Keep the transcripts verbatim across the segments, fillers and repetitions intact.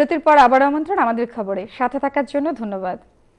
বিরতির পর আবার আমন্ত্রণ আমাদের খবরে সাথে থাকার জন্য ধন্যবাদ।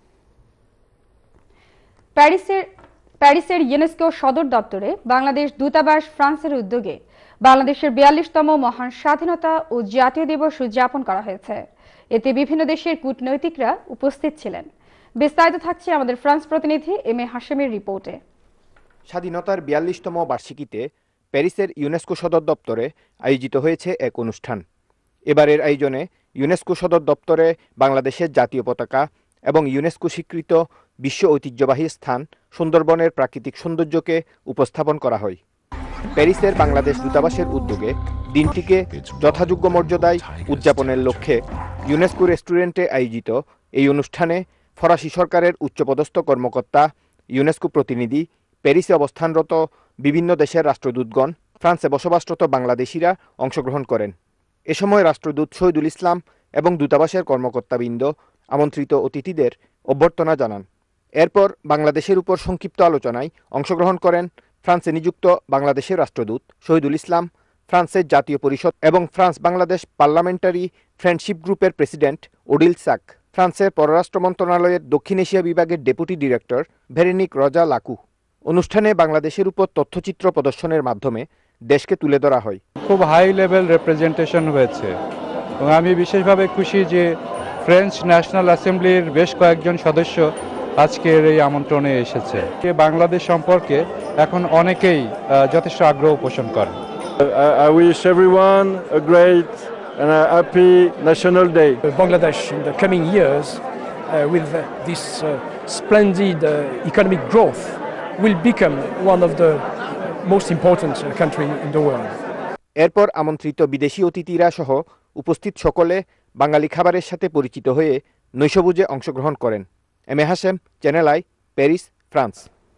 প্যারিসের প্যারিসের ইউনেস্কো সদর দপ্তরে বাংলাদেশ দূতাবাস ফ্রান্সের উদ্যোগে বাংলাদেশের বিয়াল্লিশতম মহান স্বাধীনতা ও জাতীয় দিবস উদযাপন করা হয়েছে। এতে বিভিন্ন দেশের কূটনৈতিকরা উপস্থিত ছিলেন। বিস্তারিত থাকছে আমাদের ফ্রান্স প্রতিনিধি এম এ হাশেমের রিপোর্টে। স্বাধীনতার বিয়াল্লিশতম বার্ষিকীতে প্যারিসের ইউনেস্কো সদর দপ্তরে আয়োজিত হয়েছে এক অনুষ্ঠান। এবারের আয়োজনে ইউনেস্কো সদর দপ্তরে বাংলাদেশের জাতীয় পতাকা এবং ইউনেস্কো স্বীকৃত বিশ্ব ঐতিহ্যবাহী স্থান সুন্দরবনের প্রাকৃতিক সৌন্দর্যকে উপস্থাপন করা হয়। প্যারিসের বাংলাদেশ দূতাবাসের উদ্যোগে দিনটিকে যথাযোগ্য মর্যাদায় উদযাপনের লক্ষ্যে ইউনেস্কো রেস্টুরেন্টে আয়োজিত এই অনুষ্ঠানে ফরাসি সরকারের উচ্চপদস্থ কর্মকর্তা, ইউনেস্কো প্রতিনিধি, প্যারিসে অবস্থানরত বিভিন্ন দেশের রাষ্ট্রদূতগণ, ফ্রান্সে বসবাসরত বাংলাদেশিরা অংশগ্রহণ করেন। এ সময় রাষ্ট্রদূত শহীদুল ইসলাম এবং দূতাবাসের কর্মকর্তাবৃন্দ আমন্ত্রিত অতিথিদের অভ্যর্থনা জানান। এরপর বাংলাদেশের উপর সংক্ষিপ্ত আলোচনায় অংশগ্রহণ করেন ফ্রান্সে নিযুক্ত বাংলাদেশের রাষ্ট্রদূত শহীদুল ইসলাম, ফ্রান্সের জাতীয় পরিষদ এবং ফ্রান্স বাংলাদেশ পার্লামেন্টারি ফ্রেন্ডশিপ গ্রুপের প্রেসিডেন্ট ওডিল সাক, ফ্রান্সের পররাষ্ট্র মন্ত্রণালয়ের দক্ষিণ এশিয়া বিভাগের ডেপুটি ডিরেক্টর ভেরেনিক রজা লাকু। অনুষ্ঠানে বাংলাদেশের উপর তথ্যচিত্র প্রদর্শনের মাধ্যমে দেশকে তুলে ধরা হয়। খুব হাই লেভেল রিপ্রেজেন্টেশন হয়েছে এবং আমি বিশেষভাবে খুশি যে ফ্রেঞ্চ ন্যাশনাল অ্যাসেম্বলির বেশ কয়েকজন সদস্য আজকের এই আমন্ত্রণে এসেছে। বাংলাদেশ সম্পর্কে এখন অনেকেই যথেষ্ট আগ্রহ পোষণ করে। I wish everyone a great and a happy National Day. Bangladesh in the coming years, uh, with uh, this uh, splendid uh, economic growth, will become one of the most important uh, country in the world. এরপর আমন্ত্রিত বিদেশি অতিথিরা সহ উপস্থিত সকলে বাঙালি খাবারের সাথে পরিচিত হয়ে নৈশভোজে অংশগ্রহণ করেন। M A Hashem, channel I, Paris, France.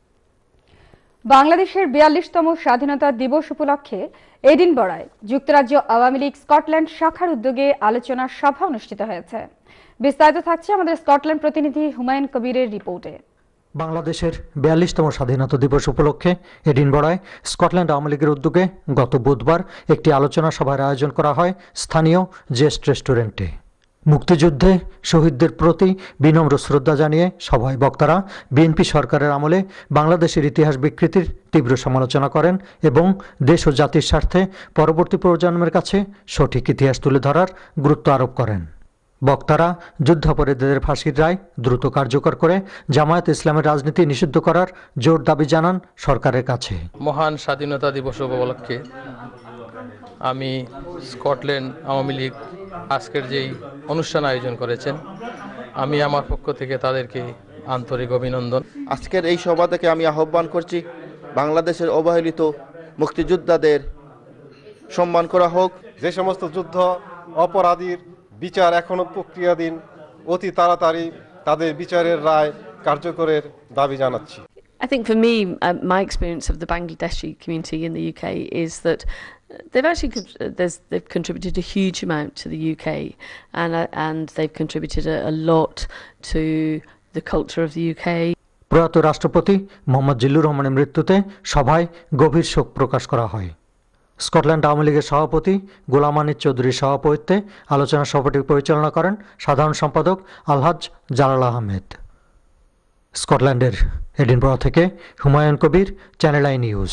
বাংলাদেশের বিয়াল্লিশতম স্বাধীনতা দিবস উপলক্ষে এডিনবরায় যুক্তরাজ্য আওয়ামী লীগ স্কটল্যান্ড শাখার উদ্যোগে আলোচনা সভা অনুষ্ঠিত হয়েছে। বিস্তারিত থাকছে আমাদের স্কটল্যান্ড প্রতিনিধি হুমায়ুন কবিরের রিপোর্টে। বাংলাদেশের বিয়াল্লিশতম স্বাধীনতা দিবস উপলক্ষে এডিনবরায় স্কটল্যান্ড আওয়ামী লীগের উদ্যোগে গত বুধবার একটি আলোচনা সভার আয়োজন করা হয় স্থানীয় জেস্ট রেস্টুরেন্টে। মুক্তিযুদ্ধে শহীদদের প্রতি বিনম্র শ্রদ্ধা জানিয়ে সভায় বক্তারা বিএনপি সরকারের আমলে বাংলাদেশের ইতিহাস বিকৃতির তীব্র সমালোচনা করেন এবং দেশ ও জাতির স্বার্থে পরবর্তী প্রজন্মের কাছে সঠিক ইতিহাস তুলে ধরার গুরুত্ব আরোপ করেন। বক্তারা যুদ্ধাপরাধীদের ফাঁসির রায় দ্রুত কার্যকর করে জামায়াত ইসলামের রাজনীতি নিষিদ্ধ করার জোর দাবি জানান সরকারের কাছে। মহান স্বাধীনতা দিবস উপলক্ষে আমি স্কটল্যান্ড আওয়ামী লীগ আজকের যেই অনুষ্ঠান আয়োজন করেছেন, আমি আমার পক্ষ থেকে তাদেরকে আন্তরিক অভিনন্দন। আজকের এই সভা থেকে আমি আহ্বান করছি বাংলাদেশের অবহেলিত মুক্তিযোদ্ধাদের সম্মান করা হোক। যে সমস্ত যুদ্ধ অপরাধীর বিচার এখনো প্রক্রিয়াধীন, অতি তাড়াতাড়ি তাদের বিচারের রায় কার্যকরের দাবি জানাচ্ছি। I think for me, uh, my experience of the Bangladeshi community in the U K is that they've actually there's, they've contributed a huge amount to the U K, and uh, and they've contributed a, a lot to the culture of the U K. প্রয়াত রাষ্ট্রপতি মোহাম্মদ জিল্লুর রহমানের মৃত্যুতে সভায় গভীর শোক প্রকাশ করা হয়। Scotland Awami লীগের সভাপতি গোলাম আনিস চৌধুরীর সভাপতিত্বে আলোচনা সভাটি পরিচালনা করেন সাধারণ সম্পাদক আলহাজ জালাল আহমেদ। স্কটল্যান্ডের এডিনবরা থেকে Humayun Kabir, channel I news.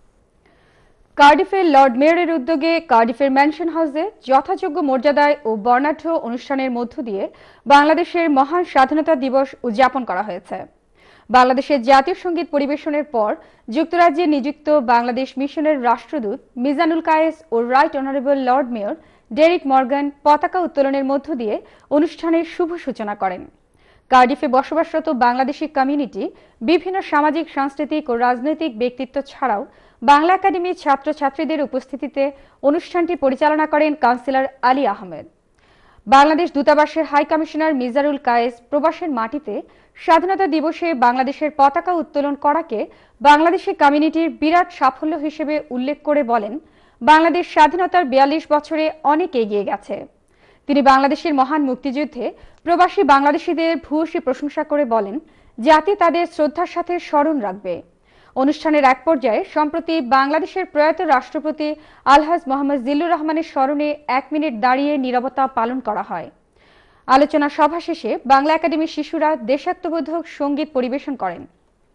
কার্ডিফের লর্ড মেয়রের উদ্যোগে কার্ডিফের ম্যানশন হাউসে যথাযোগ্য মর্যাদায় ও বর্ণাঢ্য অনুষ্ঠানের মধ্য দিয়ে বাংলাদেশের মহান স্বাধীনতা দিবস উদযাপন করা হয়েছে। বাংলাদেশের জাতীয় সঙ্গীত পরিবেশনের পর যুক্তরাজ্যে নিযুক্ত বাংলাদেশ মিশনের রাষ্ট্রদূত মিজানুল কায়েস ও right honourable lord mayor Derrick Morgan পতাকা উত্তোলনের মধ্য দিয়ে অনুষ্ঠানের শুভ সূচনা করেন। কার্ডিফে বসবাসরত বাংলাদেশি কমিউনিটি, বিভিন্ন সামাজিক, সাংস্কৃতিক ও রাজনৈতিক ব্যক্তিত্ব ছাড়াও বাংলা একাডেমির ছাত্রছাত্রীদের উপস্থিতিতে অনুষ্ঠানটি পরিচালনা করেন কাউন্সিলর আলী আহমেদ। বাংলাদেশ দূতাবাসের হাই কমিশনার মিজানুল কায়েস প্রবাসের মাটিতে স্বাধীনতা দিবসে বাংলাদেশের পতাকা উত্তোলন করাকে বাংলাদেশি কমিউনিটির বিরাট সাফল্য হিসেবে উল্লেখ করে বলেন, বাংলাদেশ স্বাধীনতার বিয়াল্লিশ বছরে অনেক এগিয়ে গেছে। তিনি বাংলাদেশের মহান মুক্তিযুদ্ধে প্রবাসী বাংলাদেশিদের ভূয়সী প্রশংসা করে বলেন, জাতি তাদের শ্রদ্ধার সাথে স্মরণ রাখবে। অনুষ্ঠানের এক পর্যায়ে সম্প্রতি বাংলাদেশের প্রয়াত রাষ্ট্রপতি আলহাজ মোহাম্মদ জিল্লুর রহমানের স্মরণে এক মিনিট দাঁড়িয়ে নীরবতা পালন করা হয়। আলোচনা সভা শেষে বাংলা একাডেমির শিশুরা দেশাত্মবোধক সঙ্গীত পরিবেশন করেন।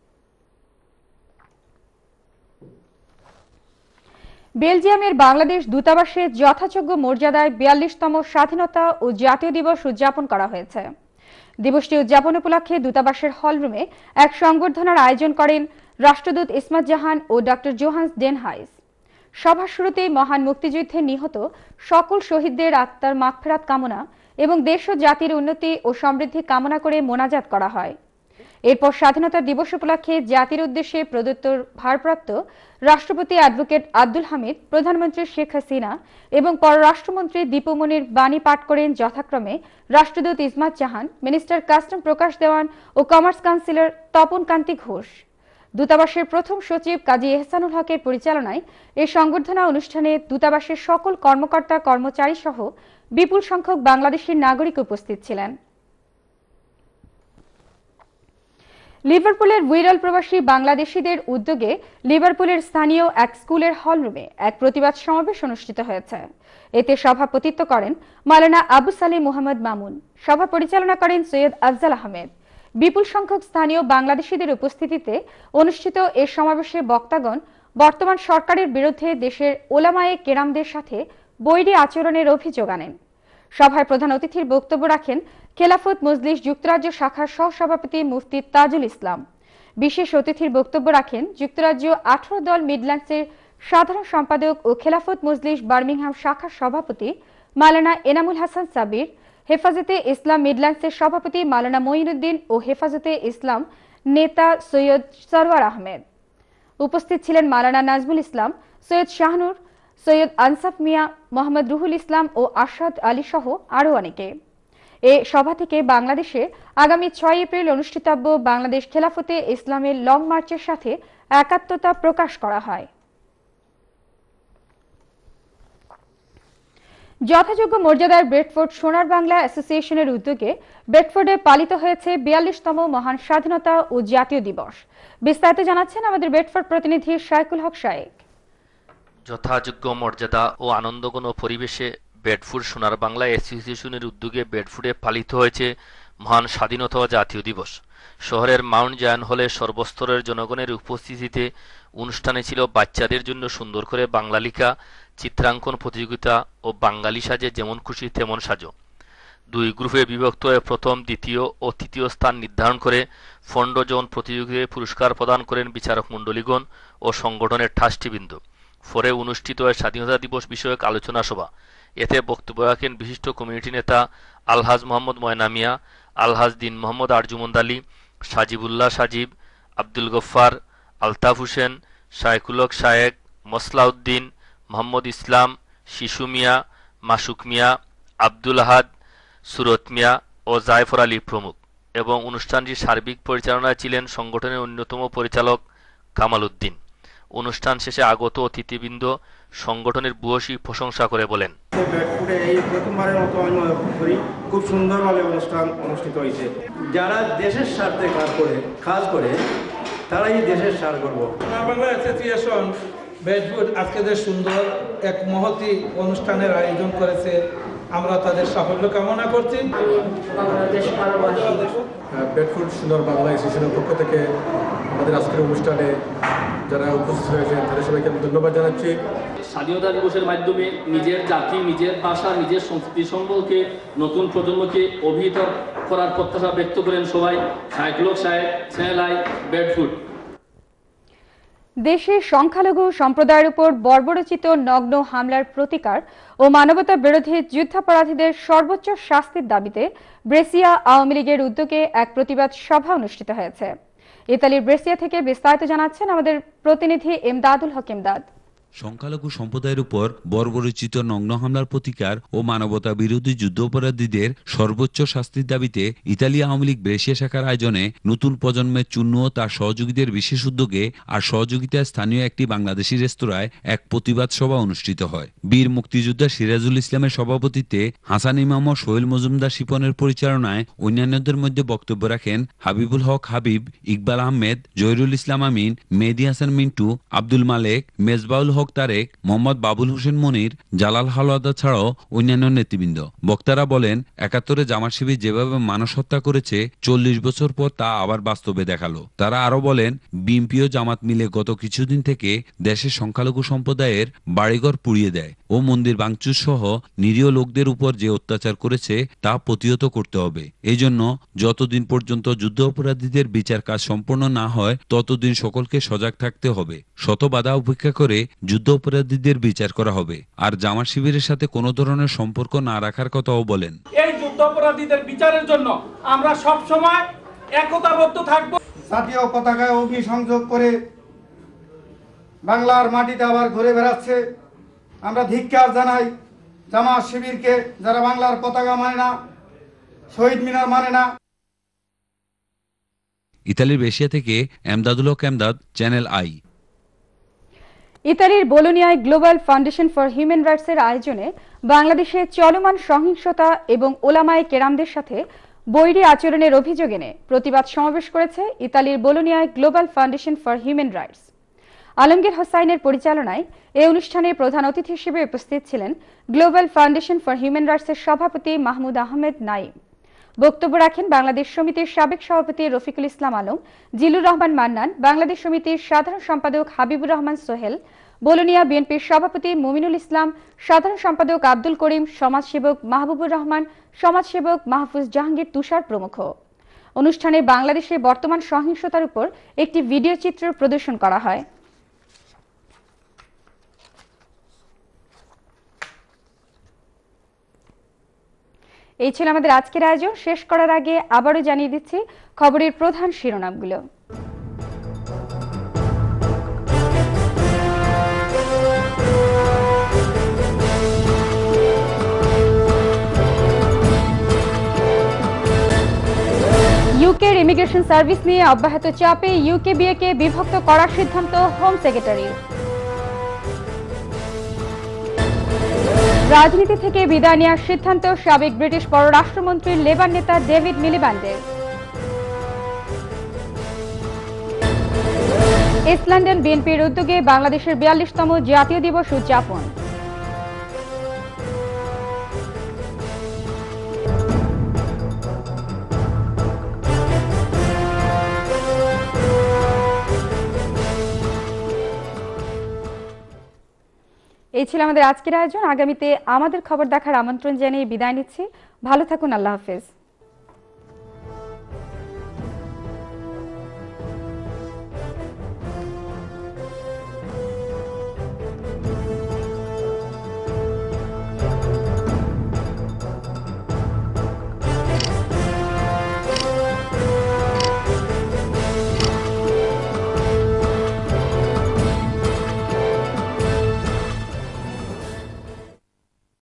বেলজিয়ামের বাংলাদেশ দূতাবাসে যথাযোগ্য মর্যাদায় বিয়াল্লিশতম স্বাধীনতা ও জাতীয় দিবস উদযাপন করা হয়েছে। দিবসটি উদযাপন উপলক্ষে দূতাবাসের হলরুমে এক সংবর্ধনার আয়োজন করেন রাষ্ট্রদূত ইসমাত জাহান ও ডক্টর জোহান্স ডেনহাইস। সভার শুরুতেই মহান মুক্তিযুদ্ধে নিহত সকল শহীদদের আত্মার মাগফিরাত কামনা এবং দেশ ও জাতির উন্নতি ও সমৃদ্ধি কামনা করে মোনাজাত করা হয়। এরপর স্বাধীনতা দিবস উপলক্ষে জাতির উদ্দেশ্যে প্রদত্ত ভারপ্রাপ্ত রাষ্ট্রপতি অ্যাডভোকেট আব্দুল হামিদ, প্রধানমন্ত্রী শেখ হাসিনা এবং পররাষ্ট্রমন্ত্রী দীপুমনির বাণী পাঠ করেন যথাক্রমে রাষ্ট্রদূত ইসমাত জাহান, মিনিস্টার কাস্টম প্রকাশ দেওয়ান ও কমার্স কাউন্সিলর তপন কান্তি ঘোষ। দূতাবাসের প্রথম সচিব কাজী এহসানুল হকের পরিচালনায় এই সংবর্ধনা অনুষ্ঠানে দূতাবাসের সকল কর্মকর্তা কর্মচারী সহ বিপুল সংখ্যক বাংলাদেশি নাগরিক উপস্থিত ছিলেন। লিভারপুলের উইরাল প্রবাসী বাংলাদেশিদের উদ্যোগে লিভারপুলের স্থানীয় এক স্কুলের হলরুমে এক প্রতিবাদ সমাবেশ অনুষ্ঠিত হয়েছে। এতে সভাপতিত্ব করেন মাওলানা আবু সালেহ মুহাম্মদ মামুন, সভা পরিচালনা করেন সৈয়দ আফজাল আহমেদ। বিপুল সংখ্যক স্থানীয় বাংলাদেশিদের উপস্থিতিতে অনুষ্ঠিত এ সমাবেশে বক্তাগণ বর্তমান সরকারের বিরুদ্ধে দেশের ওলামায়ে কেরামদের সাথে বৈরী আচরণের অভিযোগ আনেন। সভায় প্রধান অতিথির বক্তব্য রাখেন খেলাফত মজলিস যুক্তরাজ্য শাখার সহসভাপতি মুফতি তাজুল ইসলাম। বিশেষ অতিথির বক্তব্য রাখেন যুক্তরাজ্য আঠারো দল মিডল্যান্ডসের সাধারণ সম্পাদক ও খেলাফত মজলিস বার্মিংহাম শাখার সভাপতি মাওলানা এনামুল হাসান সাবির, হেফাজতে ইসলাম মিডল্যান্ডসের সভাপতি মাওলানা মঈনুদ্দিন ও হেফাজতে ইসলাম নেতা সৈয়দ সরওয়ার আহমেদ। উপস্থিত ছিলেন মাওলানা নাজমুল ইসলাম, সৈয়দ শাহনুর, সৈয়দ আনসাফ মিয়া, মোহাম্মদ রুহুল ইসলাম ও আশাদ আলী সহ আরও অনেকে। এ সভা থেকে বাংলাদেশে আগামী ছয় এপ্রিল অনুষ্ঠিতব্য বাংলাদেশ খেলাফতে ইসলামের লং মার্চের সাথে একাত্মতা প্রকাশ করা হয়। যথাযোগ্য মর্যাদার বেডফোর্ড সোনার বাংলা অ্যাসোসিয়েশনের উদ্যোগে বেডফোর্ডে পালিত হয়েছে বিয়াল্লিশতম মহান স্বাধীনতা ও জাতীয় দিবস। বিস্তারিত জানাচ্ছেন আমাদের বেডফোর্ড প্রতিনিধি শাইকুল হক শায়েক। যথাযোগ্য মর্যাদা ও আনন্দঘন পরিবেশে বেডফোর্ড সোনার বাংলা অ্যাসোসিয়েশনের উদ্যোগে বেডফোর্ডে পালিত হয়েছে মহান স্বাধীনতা ও জাতীয় দিবস। শহরের মাউন্ট জায়ান হলে সর্বস্তরের জনগণের উপস্থিতিতে অনুষ্ঠানে ছিল বাচ্চাদের জন্য সুন্দর করে বাংলা লিখা, চিত্রাঙ্কন প্রতিযোগিতা ও বাঙালি সাজে যেমন খুশি তেমন সাজো। দুই গ্রুপে বিভক্ত হয়ে প্রথম, দ্বিতীয় ও তৃতীয় স্থান নির্ধারণ করে ফন্ডজন প্রতিযোগিতায় পুরস্কার প্রদান করেন বিচারক মণ্ডলীগণ ও সংগঠনের ট্রাস্টিবৃন্দ। পরে অনুষ্ঠিত হয় স্বাধীনতা দিবস বিষয়ক আলোচনা সভা। এতে বক্তব্য রাখেন বিশিষ্ট কমিউনিটি নেতা আলহাজ মোহাম্মদ ময়না মিয়া, আলহাজ দিন মোহাম্মদ আরজুমন্দ আলী, সাজিবুল্লাহ সাজিব, আব্দুল গফফার, আলতাফ হোসেন, শাইকুল হক শায়েক, মসলাউদ্দিন, মোহাম্মদ ইসলাম, শিশু মিয়া, মাসুক মিয়া, আব্দুল আহাদ, সুরত মিয়া ও জায়ফর আলী প্রমুখ। এবং অনুষ্ঠানটির সার্বিক পরিচালনায় ছিলেন সংগঠনের অন্যতম পরিচালক কামাল উদ্দিন। অনুষ্ঠান শেষে আগত অতিথিবৃন্দ সংগঠনের ভূয়সী প্রশংসা করে বলেন, এই প্রথমবারের মতো আমি মনে করি খুব সুন্দরভাবে অনুষ্ঠান অনুষ্ঠিত হয়েছে। যারা দেশের স্বার্থে কাজ করে কাজ করে তারাই দেশের স্বার্থ করবো। বাংলা অ্যাসোসিয়েশন বেডফোর্ড আজকে যে সুন্দর এক মহতি অনুষ্ঠানের আয়োজন করেছে, আমরা তাদের সাফল্য কামনা করছি। বেডফোর্ড সুন্দর বাংলা অ্যাসোসিয়েশনের পক্ষ থেকে আমাদের আজকের অনুষ্ঠানে যারা উপস্থিত হয়েছেন তাদের সবাইকে আমি ধন্যবাদ জানাচ্ছি। স্বাধীনতা দিবসের মাধ্যমে নিজের জাতি, নিজের ভাষা, নিজের সংস্কৃতি সম্পর্কে নতুন প্রজন্মকে অভিহিত করার প্রত্যাশা ব্যক্ত করেন সবাই। Shaikul Haque Shayek, channel Bedford. দেশে সংখ্যালঘু সম্প্রদায়ের উপর বর্বরচিত নগ্ন হামলার প্রতিকার ও মানবতা বিরোধী যুদ্ধাপরাধীদের সর্বোচ্চ শাস্তির দাবিতে ব্রেসিয়া আওয়ামী লীগের উদ্যোগে এক প্রতিবাদ সভা অনুষ্ঠিত হয়েছে। ইতালির ব্রেসিয়া থেকে বিস্তারিত জানাচ্ছেন আমাদের প্রতিনিধি এমদাদুল হক এমদাদ। সংখ্যালঘু সম্প্রদায়ের উপর বর্বরচিত নগ্ন হামলার প্রতিকার ও মানবতা বিরোধী যুদ্ধাপরাধীদের সর্বোচ্চ শাস্তির দাবিতে ইতালি আওয়ামী লীগ ব্রেসিয়া শাখার আয়োজনে নতুন প্রজন্মের চূন্য ও তার সহযোগীদের বিশেষ উদ্যোগে আর সহযোগিতায় স্থানীয় একটি বাংলাদেশি রেস্তোরাঁয় এক প্রতিবাদ সভা অনুষ্ঠিত হয়। বীর মুক্তিযোদ্ধা সিরাজুল ইসলামের সভাপতিত্বে হাসান ইমাম ও সোহেল মজুমদার শিপনের পরিচালনায় অন্যান্যদের মধ্যে বক্তব্য রাখেন হাবিবুল হক হাবিব, ইকবাল আহমেদ, জহিরুল ইসলাম আমিন, মেহেদী হাসান মিন্টু, আব্দুল মালেক, মেজবাউল হক তারেক, মোহাম্মদ বাবুল হোসেন মনির, জালাল হাওলাদার ছাড়াও অন্যান্য নেতৃবৃন্দ। বক্তারা বলেন, একাত্তরে জামাত শিবির যেভাবে মানুষ হত্যা করেছে, চল্লিশ বছর পর তা আবার বাস্তবে দেখালো। তারা আরো বলেন, বিএনপি ও জামাত মিলে গত কিছুদিন থেকে দেশের সংখ্যালঘু সম্প্রদায়ের বাড়িঘর পুড়িয়ে দেয় ও মন্দির ভাঙচুর সহ নিরীহ লোকদের উপর যে অত্যাচার করেছে তা প্রতিহত করতে হবে। এই জন্য যতদিন পর্যন্ত যুদ্ধ অপরাধীদের বিচার কাজ সম্পন্ন না হয় ততদিন সকলকে সজাগ থাকতে হবে। শত বাধা উপেক্ষা করে যুদ্ধ অপরাধীদের বিচার করা হবে। আর জামাত শিবিরের সাথে কোনো ধরনের সম্পর্ক না রাখার কথাও বলেন। এই যুদ্ধ অপরাধীদের বিচারের জন্য আমরা সব সময় একতাবদ্ধ থাকব। জাতীয় পতাকায় অগ্নি সংযোগ করে বাংলার মাটিতে আবার ঘুরে বেড়াচ্ছে। আমরা ধিক্কার জানাই জামাত শিবিরকে, যারা বাংলার পতাকা মানে না, শহীদ মিনার মানে না। ইতালির বেশিয়া থেকে এমদাদুল হক এমদাদ, চ্যানেল আই। ইতালির বোলোনিয়ায় গ্লোবাল ফাউন্ডেশন ফর হিউম্যান রাইটসের আয়োজনে বাংলাদেশে চলমান সহিংসতা এবং ওলামায়ে কেরামদের সাথে বৈরী আচরণের অভিযোগ এনে প্রতিবাদ সমাবেশ করেছে ইতালির বোলোনিয়ায় global foundation for human rights. Alamgir হোসাইনের পরিচালনায় এই অনুষ্ঠানে প্রধান অতিথি হিসেবে উপস্থিত ছিলেন গ্লোবাল ফাউন্ডেশন ফর হিউম্যান রাইটসের সভাপতি মাহমুদ আহমেদ নাইম। বক্তব্য রাখেন বাংলাদেশ সমিতির সাবেক সভাপতি রফিকুল ইসলাম আলম, জিলুর রহমান মান্নান, বাংলাদেশ সমিতির সাধারণ সম্পাদক হাবিবুর রহমান সোহেল, বোলোনিয়া বিএনপির সভাপতি মুমিনুল ইসলাম, সাধারণ সম্পাদক আব্দুল করিম, সমাজসেবক মাহবুবুর রহমান, সমাজসেবক মাহফুজ জাহাঙ্গীর তুষার প্রমুখ। অনুষ্ঠানে বাংলাদেশের বর্তমান সহিংসতার উপর একটি ভিডিও চিত্র প্রদর্শন করা হয়। এই ছিল আমাদের আজকের আয়োজন। শেষ করার আগে আবারও জানিয়ে দিচ্ছি খবরের প্রধান শিরোনামগুলো। ইউকের ইমিগ্রেশন সার্ভিস নিয়ে অব্যাহত চাপে ইউকে বিএকে বিভক্ত করার সিদ্ধান্ত হোম সেক্রেটারির। রাজনীতি থেকে বিদায় নেওয়ার সিদ্ধান্ত সাবেক ব্রিটিশ পররাষ্ট্রমন্ত্রী লেবার নেতা ডেভিড মিলিব্যান্ডের। ইস্ট লন্ডন বিএনপির উদ্যোগে বাংলাদেশের বিয়াল্লিশতম জাতীয় দিবস উদযাপন। এই ছিল আমাদের আজকের আয়োজন। আগামীতে আমাদের খবর দেখার আমন্ত্রণ জানিয়ে বিদায় নিচ্ছি। ভালো থাকুন। আল্লাহ হাফেজ।